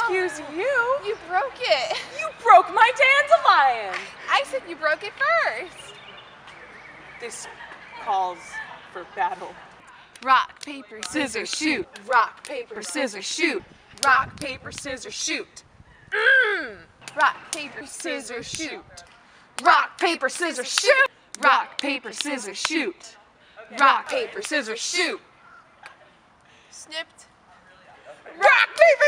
Excuse you? You broke it. You broke my dandelion! I said you broke it first. This calls for battle. Rock, paper, scissors, shoot. Rock, paper, scissors, shoot. Rock, paper, scissors, shoot. Rock, paper, scissors, shoot. Rock, paper, scissors, shoot. Rock, paper, scissors, shoot. Rock, paper, scissors, shoot. Snipped. Rock, paper,